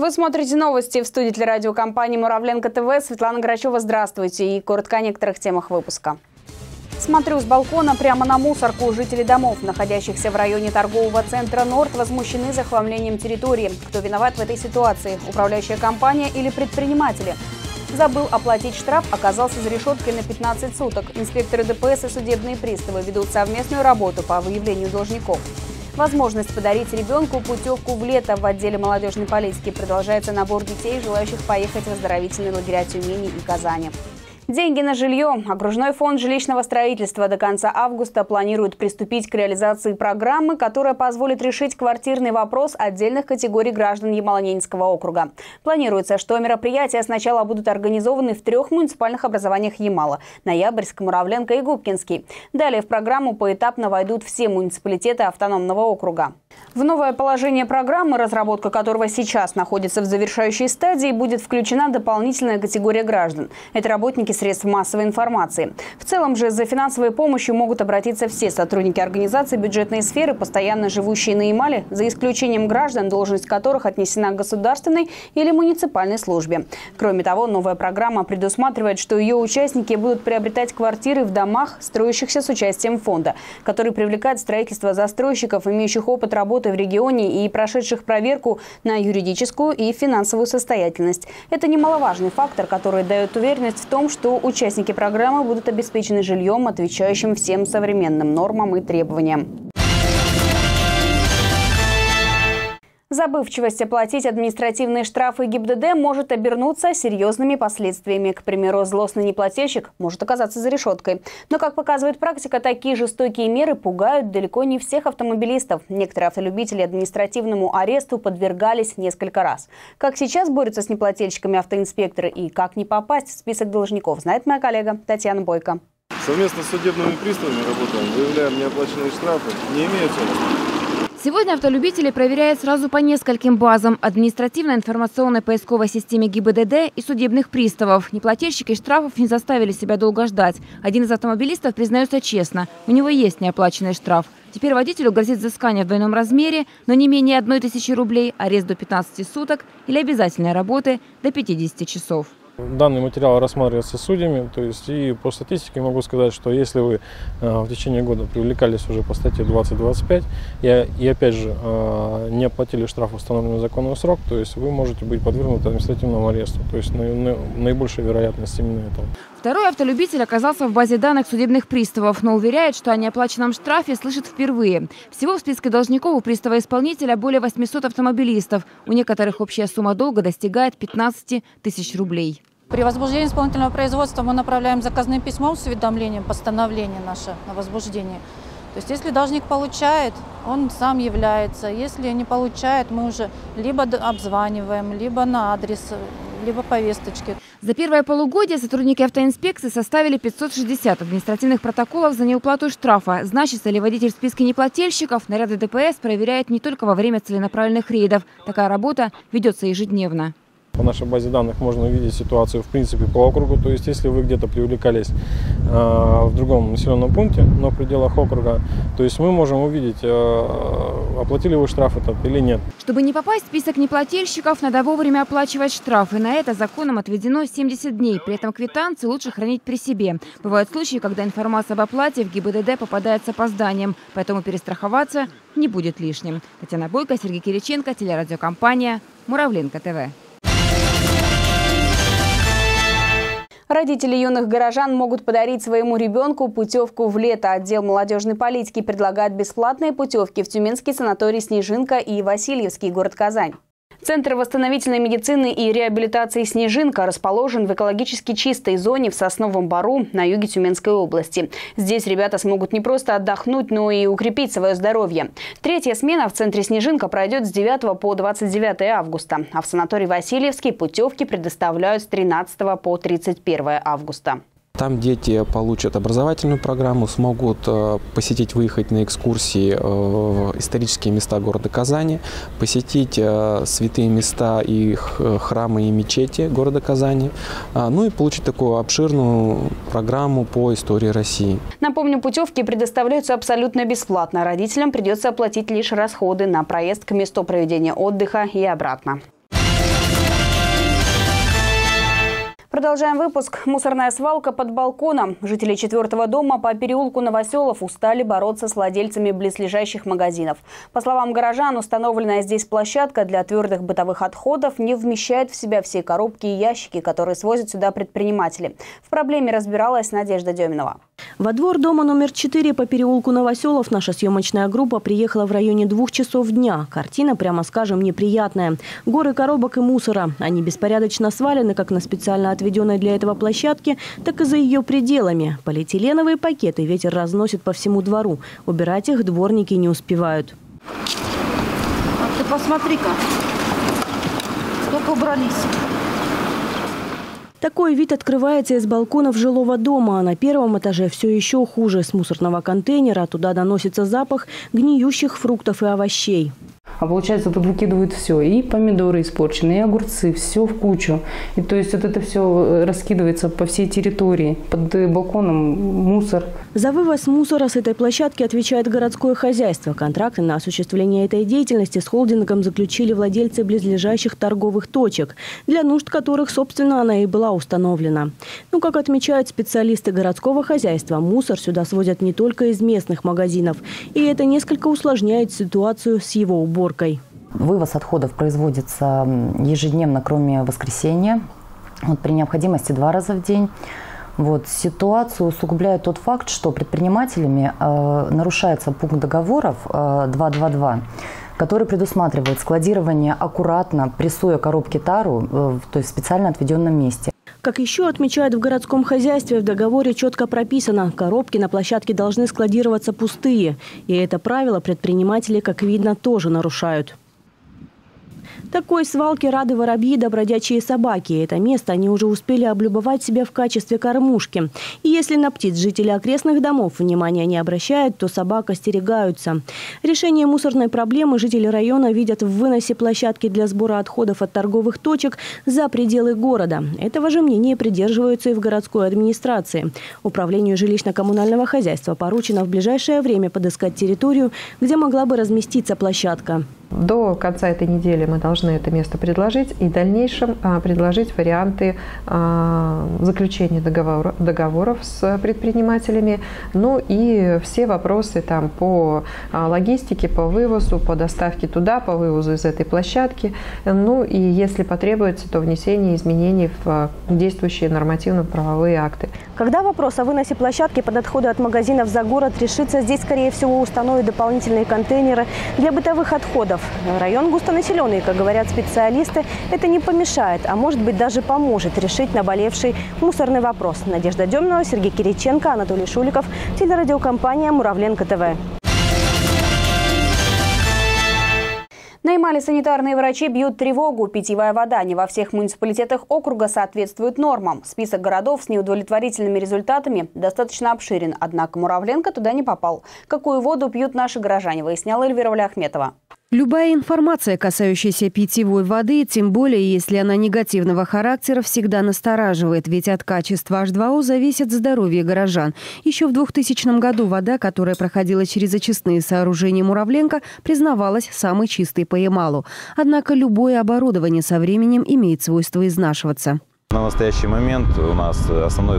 Вы смотрите новости в студии телерадиокомпании «Муравленко ТВ». Светлана Грачева, здравствуйте. И коротко о некоторых темах выпуска. Смотрю с балкона прямо на мусорку. Жители домов, находящихся в районе торгового центра «Норд», возмущены захламлением территории. Кто виноват в этой ситуации? Управляющая компания или предприниматели? Забыл оплатить штраф, оказался за решеткой на 15 суток. Инспекторы ДПС и судебные приставы ведут совместную работу по выявлению должников. Возможность подарить ребенку путевку в лето. В отделе молодежной политики продолжается набор детей, желающих поехать в оздоровительные лагеря Тюмени и Казани. Деньги на жилье. Окружной фонд жилищного строительства до конца августа планирует приступить к реализации программы, которая позволит решить квартирный вопрос отдельных категорий граждан Ямало-Ненецкого округа. Планируется, что мероприятия сначала будут организованы в 3 муниципальных образованиях Ямала – Ноябрьск, Муравленко и Губкинский. Далее в программу поэтапно войдут все муниципалитеты автономного округа. В новое положение программы, разработка которого сейчас находится в завершающей стадии, будет включена дополнительная категория граждан. Это работники средств массовой информации. В целом же за финансовой помощью могут обратиться все сотрудники организаций бюджетной сферы, постоянно живущие на Ямале, за исключением граждан, должность которых отнесена к государственной или муниципальной службе. Кроме того, новая программа предусматривает, что ее участники будут приобретать квартиры в домах, строящихся с участием фонда, который привлекает строительство застройщиков, имеющих опыт работы в регионе и прошедших проверку на юридическую и финансовую состоятельность. Это немаловажный фактор, который дает уверенность в том, что участники программы будут обеспечены жильем, отвечающим всем современным нормам и требованиям. Забывчивость оплатить административные штрафы ГИБДД может обернуться серьезными последствиями. К примеру, злостный неплательщик может оказаться за решеткой. Но, как показывает практика, такие жестокие меры пугают далеко не всех автомобилистов. Некоторые автолюбители административному аресту подвергались несколько раз. Как сейчас борются с неплательщиками автоинспекторы и как не попасть в список должников, знает моя коллега Татьяна Бойко. Совместно с судебными приставами работаем, выявляем неоплаченные штрафы, не имея ценности. Сегодня автолюбители проверяют сразу по нескольким базам – административно-информационной поисковой системе ГИБДД и судебных приставов. Неплательщики штрафов не заставили себя долго ждать. Один из автомобилистов признается честно – у него есть неоплаченный штраф. Теперь водителю грозит взыскание в двойном размере, но не менее 1000 рублей, арест до 15 суток или обязательной работы до 50 часов. Данный материал рассматривается судьями, то есть и по статистике могу сказать, что если вы в течение года привлекались уже по статье 20.25 и опять же не оплатили штраф в установленный законный срок, то есть вы можете быть подвергнуты административному аресту, то есть наибольшая вероятность именно этого. Второй автолюбитель оказался в базе данных судебных приставов, но уверяет, что о неоплаченном штрафе слышит впервые. Всего в списке должников у пристава-исполнителя более 800 автомобилистов. У некоторых общая сумма долга достигает 15 тысяч рублей. При возбуждении исполнительного производства мы направляем заказным письмом с уведомлением постановление наше на возбуждение. То есть если должник получает, он сам является. Если не получает, мы уже либо обзваниваем, либо на адрес, либо повесточки. За первое полугодие сотрудники автоинспекции составили 560 административных протоколов за неуплату штрафа. Значится ли водитель в списке неплательщиков, наряды ДПС проверяют не только во время целенаправленных рейдов. Такая работа ведется ежедневно. По нашей базе данных можно увидеть ситуацию в принципе по округу. То есть если вы где-то привлекались в другом населенном пункте, но в пределах округа, то есть мы можем увидеть, оплатили вы штраф этот или нет. Чтобы не попасть в список неплательщиков, надо вовремя оплачивать штрафы. На это законом отведено 70 дней. При этом квитанции лучше хранить при себе. Бывают случаи, когда информация об оплате в ГИБДД попадает с опозданием. Поэтому перестраховаться не будет лишним. Татьяна Бойко, Сергей Кириченко, телерадиокомпания «Муравленко ТВ». Родители юных горожан могут подарить своему ребенку путевку в лето. Отдел молодежной политики предлагает бесплатные путевки в тюменский санаторий «Снежинка» и Васильевский, город Казань. Центр восстановительной медицины и реабилитации «Снежинка» расположен в экологически чистой зоне в Сосновом Бору на юге Тюменской области. Здесь ребята смогут не просто отдохнуть, но и укрепить свое здоровье. Третья смена в центре «Снежинка» пройдет с 9 по 29 августа, а в санаторий «Васильевский» путевки предоставляют с 13 по 31 августа. Там дети получат образовательную программу, смогут посетить, выехать на экскурсии в исторические места города Казани, посетить святые места и храмы и мечети города Казани, ну и получить такую обширную программу по истории России. Напомню, путевки предоставляются абсолютно бесплатно. Родителям придется оплатить лишь расходы на проезд к месту проведения отдыха и обратно. Продолжаем выпуск. Мусорная свалка под балконом. Жители 4-го дома по переулку Новоселов устали бороться с владельцами близлежащих магазинов. По словам горожан, установленная здесь площадка для твердых бытовых отходов не вмещает в себя все коробки и ящики, которые свозят сюда предприниматели. В проблеме разбиралась Надежда Деминова. Во двор дома номер 4 по переулку Новоселов наша съемочная группа приехала в районе 2 часов дня. Картина, прямо скажем, неприятная. Горы коробок и мусора. Они беспорядочно свалены как на специально отведенной для этого площадке, так и за ее пределами. Полиэтиленовые пакеты ветер разносит по всему двору. Убирать их дворники не успевают. А ты посмотри-ка, сколько убрались. Такой вид открывается из балконов жилого дома. А на первом этаже все еще хуже. С мусорного контейнера туда доносится запах гниющих фруктов и овощей. А получается, тут выкидывают все. И помидоры испорченные, и огурцы, все в кучу. И то есть вот это все раскидывается по всей территории. Под балконом мусор. За вывоз мусора с этой площадки отвечает городское хозяйство. Контракты на осуществление этой деятельности с холдингом заключили владельцы близлежащих торговых точек, для нужд которых, собственно, она и была установлена. Но, как отмечают специалисты городского хозяйства, мусор сюда свозят не только из местных магазинов. И это несколько усложняет ситуацию с его уборкой. Вывоз отходов производится ежедневно, кроме воскресенья. При необходимости 2 раза в день. Ситуацию усугубляет тот факт, что предпринимателями нарушается пункт договоров 222, который предусматривает складирование аккуратно, прессуя коробки тару, то есть в специально отведенном месте. Как еще отмечают в городском хозяйстве, в договоре четко прописано, коробки на площадке должны складироваться пустые. И это правило предприниматели, как видно, тоже нарушают. Такой свалке рады воробьи да бродячие собаки. Это место они уже успели облюбовать себя в качестве кормушки. И если на птиц жители окрестных домов внимания не обращают, то собак остерегаются. Решение мусорной проблемы жители района видят в выносе площадки для сбора отходов от торговых точек за пределы города. Этого же мнения придерживаются и в городской администрации. Управлению жилищно-коммунального хозяйства поручено в ближайшее время подыскать территорию, где могла бы разместиться площадка. До конца этой недели мы должны это место предложить и в дальнейшем предложить варианты заключения договоров с предпринимателями. Ну и все вопросы по логистике, по вывозу, по доставке туда, по вывозу из этой площадки. Ну и если потребуется, то внесение изменений в действующие нормативно-правовые акты. Когда вопрос о выносе площадки под отходы от магазинов за город решится, здесь, скорее всего, установят дополнительные контейнеры для бытовых отходов. Район густонаселенный, как говорят специалисты, это не помешает, а может быть даже поможет решить наболевший мусорный вопрос. Надежда Деминова, Сергей Кириченко, Анатолий Шуликов, телерадиокомпания «Муравленко ТВ». На Ямале санитарные врачи бьют тревогу. Питьевая вода не во всех муниципалитетах округа соответствует нормам. Список городов с неудовлетворительными результатами достаточно обширен, однако Муравленко туда не попал. Какую воду пьют наши горожане, выясняла Эльвира Валиахметова. Любая информация, касающаяся питьевой воды, тем более если она негативного характера, всегда настораживает, ведь от качества H2O зависит здоровье горожан. Еще в 2000 году вода, которая проходила через очистные сооружения Муравленко, признавалась самой чистой по Ямалу. Однако любое оборудование со временем имеет свойство изнашиваться. На настоящий момент у нас основной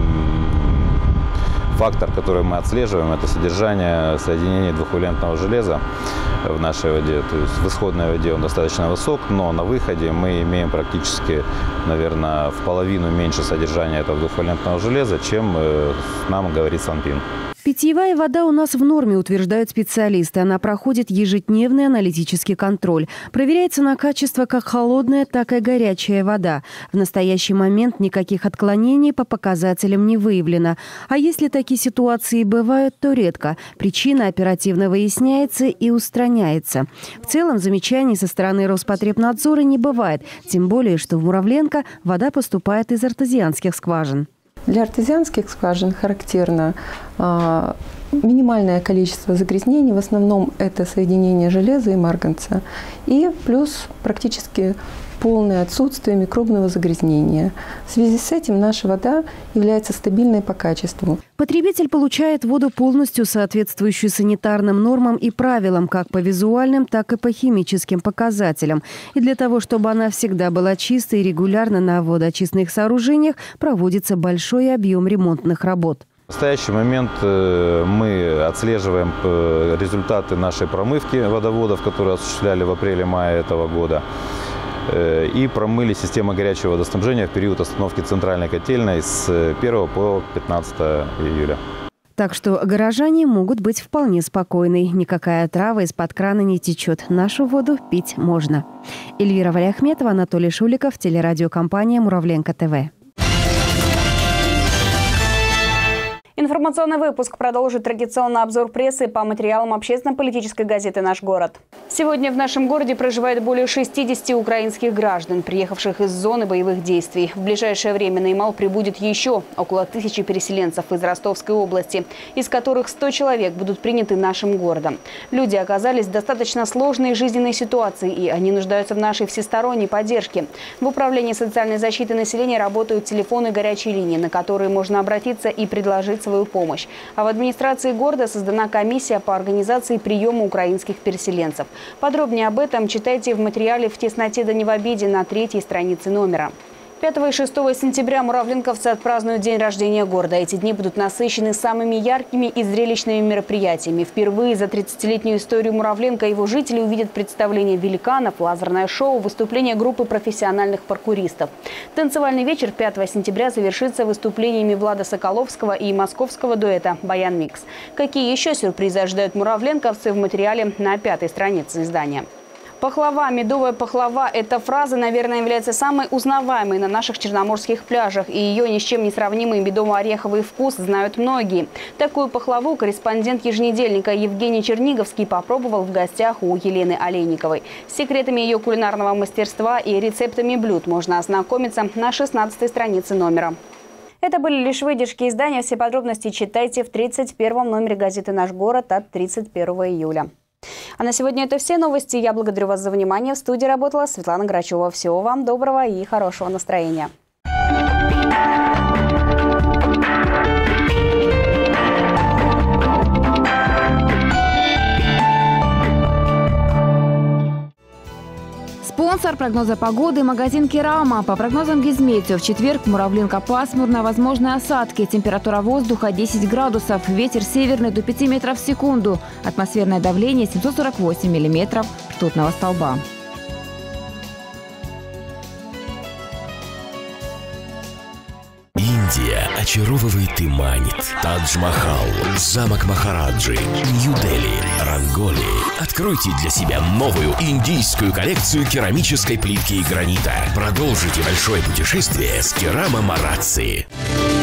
фактор, который мы отслеживаем, это содержание соединений двухвалентного железа в нашей воде. То есть в исходной воде он достаточно высок, но на выходе мы имеем практически, наверное, в половину меньше содержания этого двухвалентного железа, чем нам говорит Санпин. Питьевая вода у нас в норме, утверждают специалисты. Она проходит ежедневный аналитический контроль. Проверяется на качество как холодная, так и горячая вода. В настоящий момент никаких отклонений по показателям не выявлено. А если такие ситуации бывают, то редко. Причина оперативно выясняется и устраняется. В целом замечаний со стороны Роспотребнадзора не бывает. Тем более, что в Муравленко вода поступает из артезианских скважин. Для артезианских скважин характерно минимальное количество загрязнений, в основном это соединение железа и марганца. И плюс практически полное отсутствие микробного загрязнения. В связи с этим наша вода является стабильной по качеству. Потребитель получает воду полностью соответствующую санитарным нормам и правилам, как по визуальным, так и по химическим показателям. И для того, чтобы она всегда была чистой и регулярно на водоочистных сооружениях проводится большой объем ремонтных работ. В настоящий момент мы отслеживаем результаты нашей промывки водоводов, которые осуществляли в апреле-мае этого года. И промыли систему горячего водоснабжения в период остановки центральной котельной с 1 по 15 июля. Так что горожане могут быть вполне спокойны. Никакая отрава из-под крана не течет. Нашу воду пить можно. Эльвира Валиахметова, Анатолий Шуликов, телерадиокомпания «Муравленко ТВ». Информационный выпуск продолжит традиционный обзор прессы по материалам общественно-политической газеты «Наш город». Сегодня в нашем городе проживает более 60 украинских граждан, приехавших из зоны боевых действий. В ближайшее время на Ямал прибудет еще около 1000 переселенцев из Ростовской области, из которых 100 человек будут приняты нашим городом. Люди оказались в достаточно сложной жизненной ситуации, и они нуждаются в нашей всесторонней поддержке. В Управлении социальной защиты населения работают телефоны и горячие линии, на которые можно обратиться и предложить свою помощь. А в администрации города создана комиссия по организации приема украинских переселенцев. Подробнее об этом читайте в материале «В тесноте да не в обиде» на 3-й странице номера. 5 и 6 сентября муравленковцы отпразднуют день рождения города. Эти дни будут насыщены самыми яркими и зрелищными мероприятиями. Впервые за 30-летнюю историю Муравленко его жители увидят представление великанов, лазерное шоу, выступление группы профессиональных паркуристов. Танцевальный вечер 5 сентября завершится выступлениями Влада Соколовского и московского дуэта «Баян Микс». Какие еще сюрпризы ожидают муравленковцы в материале на 5-й странице издания. Пахлава, медовая пахлава – эта фраза, наверное, является самой узнаваемой на наших черноморских пляжах. И ее ни с чем не сравнимый медово-ореховый вкус знают многие. Такую пахлаву корреспондент еженедельника Евгений Черниговский попробовал в гостях у Елены Олейниковой. С секретами ее кулинарного мастерства и рецептами блюд можно ознакомиться на 16-й странице номера. Это были лишь выдержки издания. Все подробности читайте в 31-м номере газеты «Наш город» от 31 июля. А на сегодня это все новости. Я благодарю вас за внимание. В студии работала Светлана Грачева. Всего вам доброго и хорошего настроения. Спонсор прогноза погоды – магазин «Керама». По прогнозам Гизметео, в четверг в Муравленко пасмурно, возможны осадки. Температура воздуха 10 градусов. Ветер северный до 5 метров в секунду. Атмосферное давление 748 миллиметров ртутного столба. Индия очаровывает и манит. Тадж-Махал, замок Махараджи, Нью-Дели, Ранголи. Откройте для себя новую индийскую коллекцию керамической плитки и гранита. Продолжите большое путешествие с Керама Марацци.